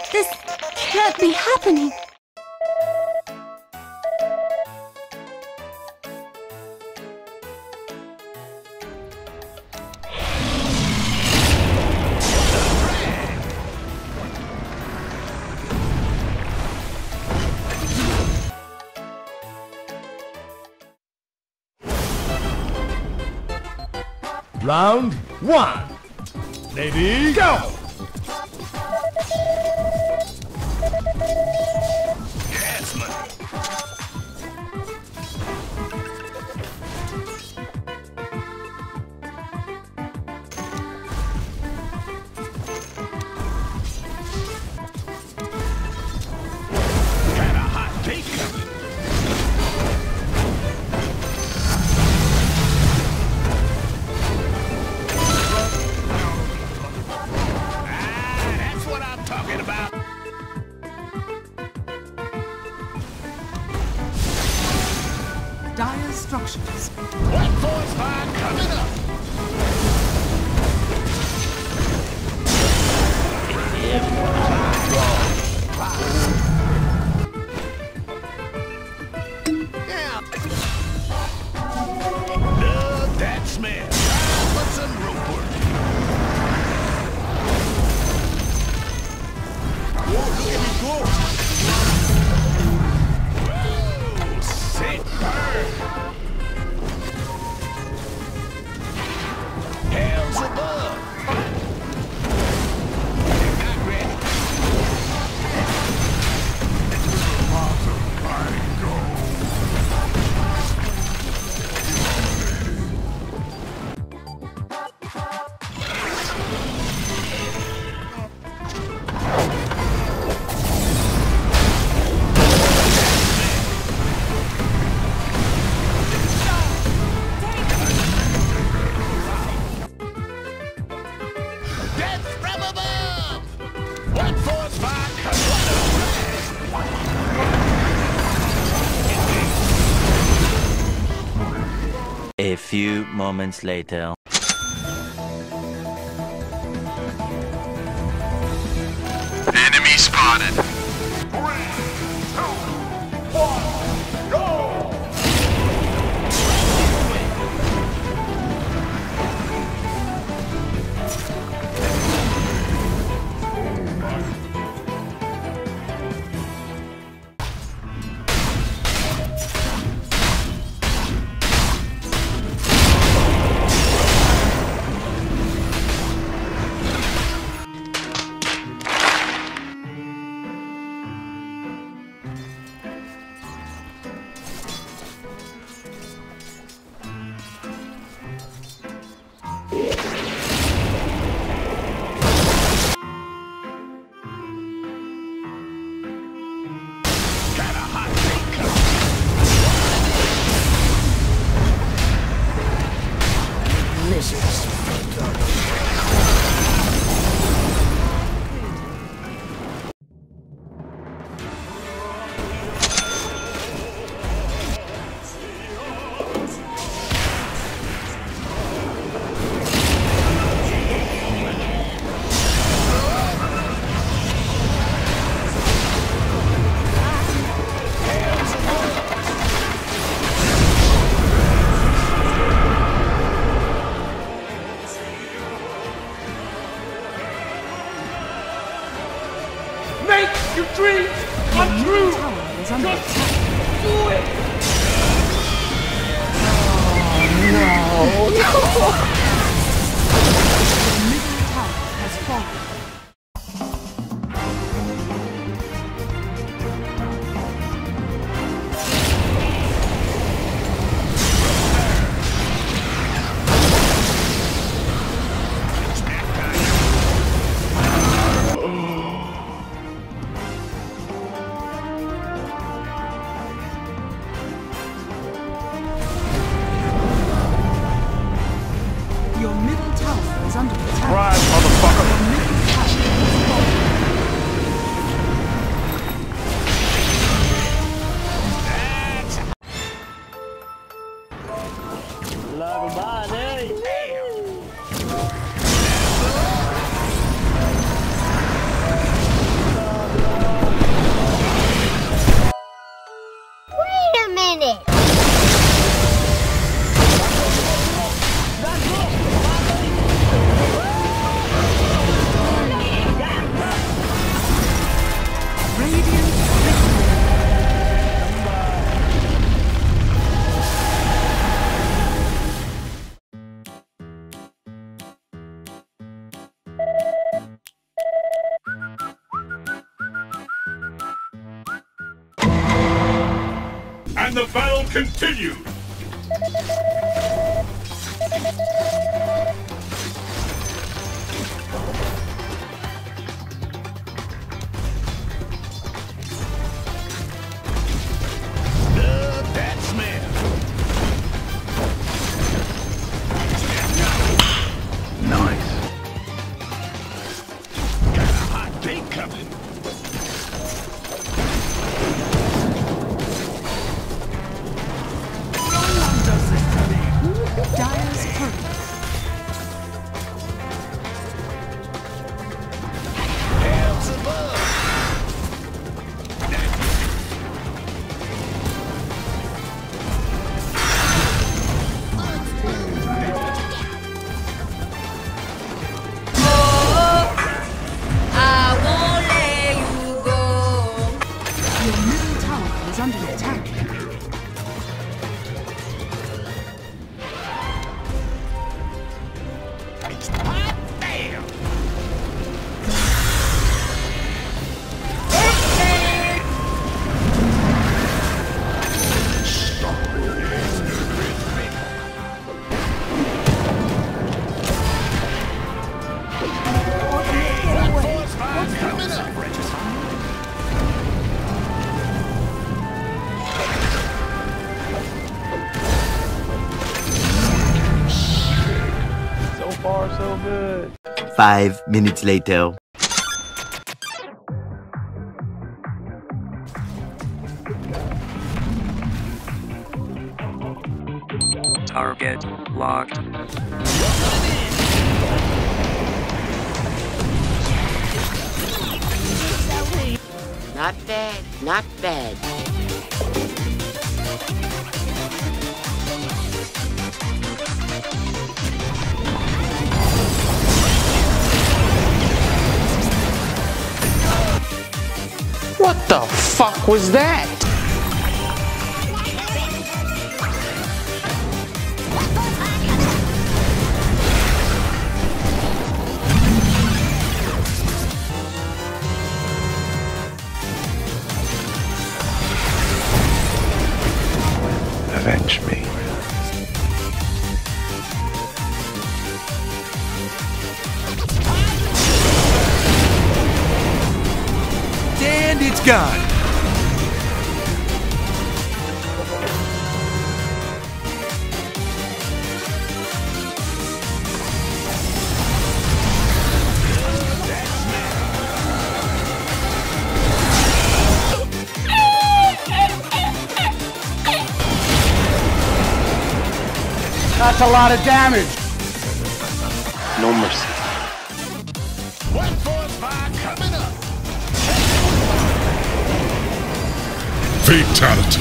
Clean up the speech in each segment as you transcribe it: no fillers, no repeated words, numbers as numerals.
This can't be happening. Round one. Ready, go! Gas money. Got a hot date coming. That's what I'm talking about. Dire structures. What force fire coming up? Yeah. Love that smell. Time for some rope work. Whoa, look at me go. Woo, sick burn. Hell's above. Not ready. Death from above! What force fire coming A few moments later. Enemy spotted. Got a hot date coming. Make your dreams come true! Tower is under Just attack. do it! The middle tower has fallen. Your middle tower is under attack. Rise, motherfucker. Your middle tower has fallen. And the battle continues! Love that smell. Nice. Got a hot date coming. No one does this to me. Dire's turret. Hells above. Your middle tower is under attack. Hot damn. Force five coming up. So far, so good. 5 minutes later. Target locked. Not bad, not bad. What the fuck was that? Avenge me. And it's gone! That's a lot of damage. No mercy. One force five coming up. Fatality.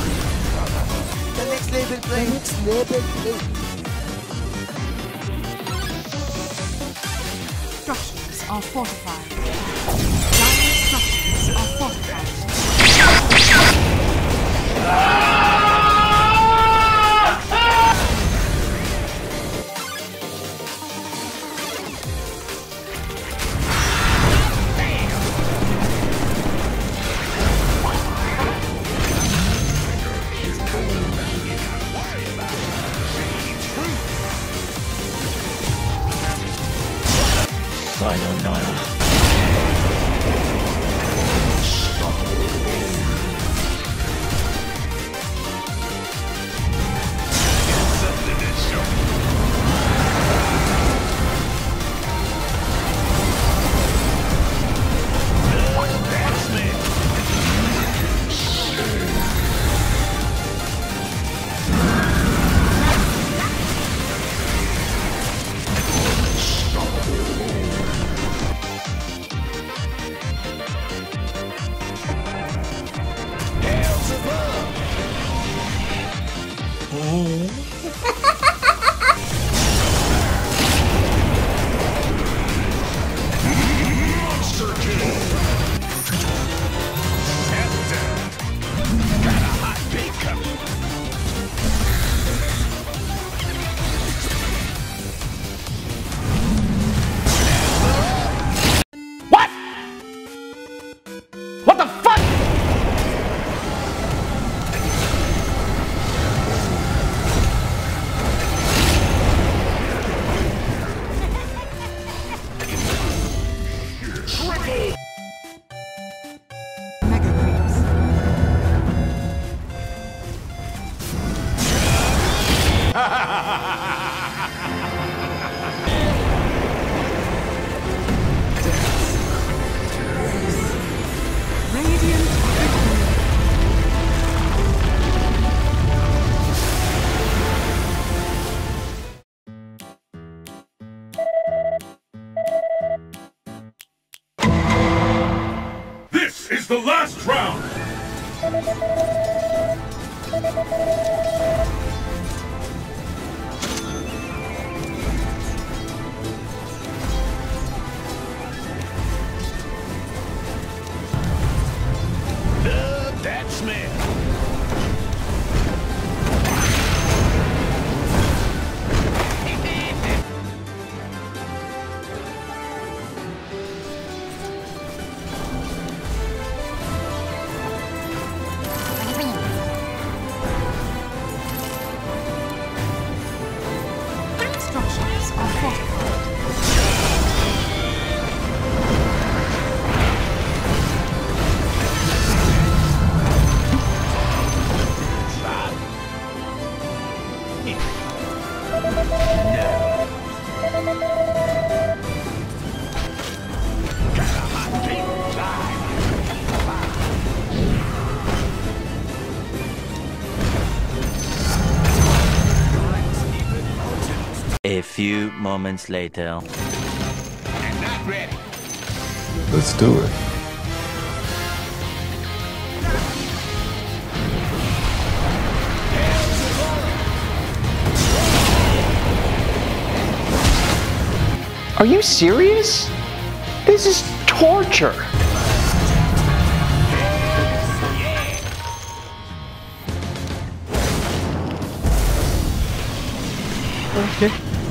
Structures are fortified. Dire structures are fortified. This is the last round! Love that smell. Structures are fortified. A few moments later. And not ready. Let's do it. Are you serious? This is torture. Okay.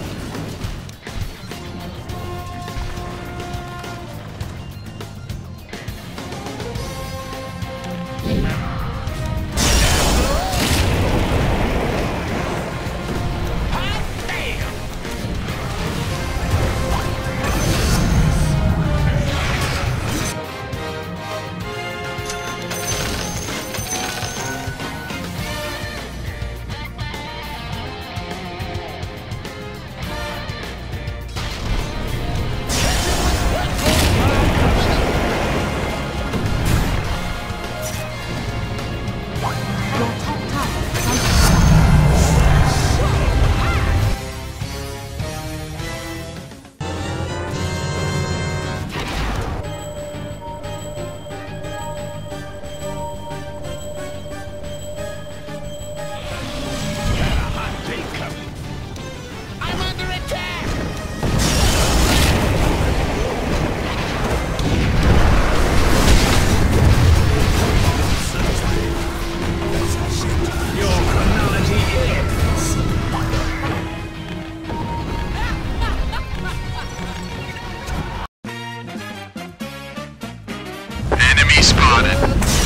Enemy spotted.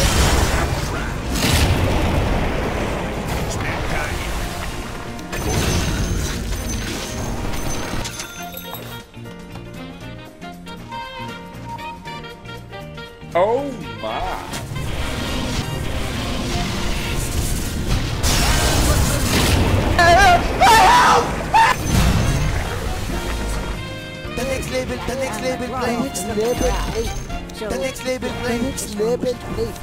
Oh my! The next label, play. The next label, play.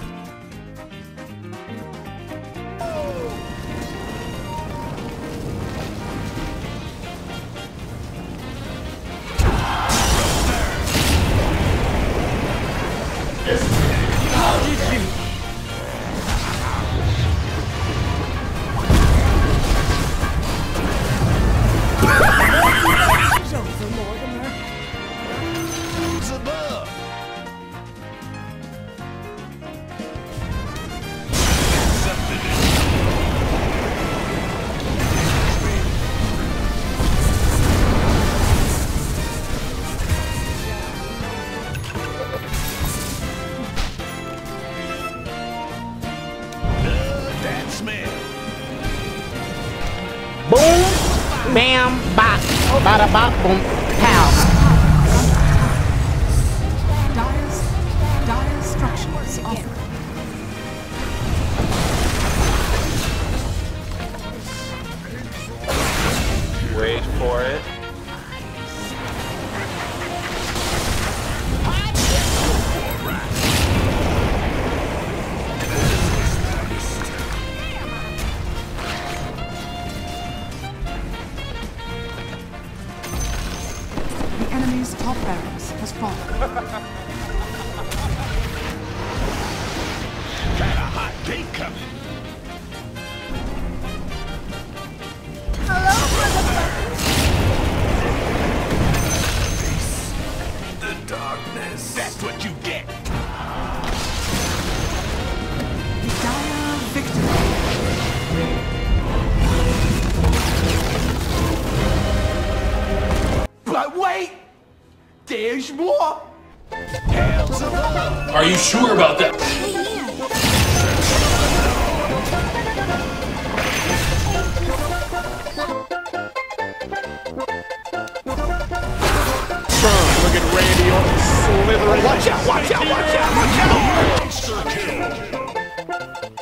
Boom, bam, bop, bada bop, boom, pow. Dire structures are Wait for it. the enemy's top barracks has fallen. incoming. The darkness. That's what you get. Dire victory. But wait! There's more! Are you sure about that? Look at Randy Orton slithering. Watch out, watch out, watch out, watch out! Monster kill.